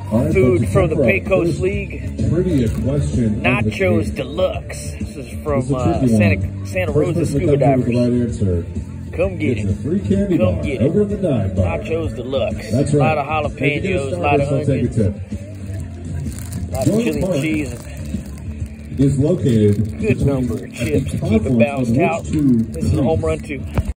Food from the Pecos League. Trivia question. Nachos Deluxe. This is from Santa Rosa Scuba Divers. Right answer. Come get it. Free candy Come bar get over it. the dive bar. Nachos Deluxe. That's A right. lot of jalapenos, a lot of onions, a lot of chili and cheese. Is located. Good number of chips to keep it balanced out. This is a home run too.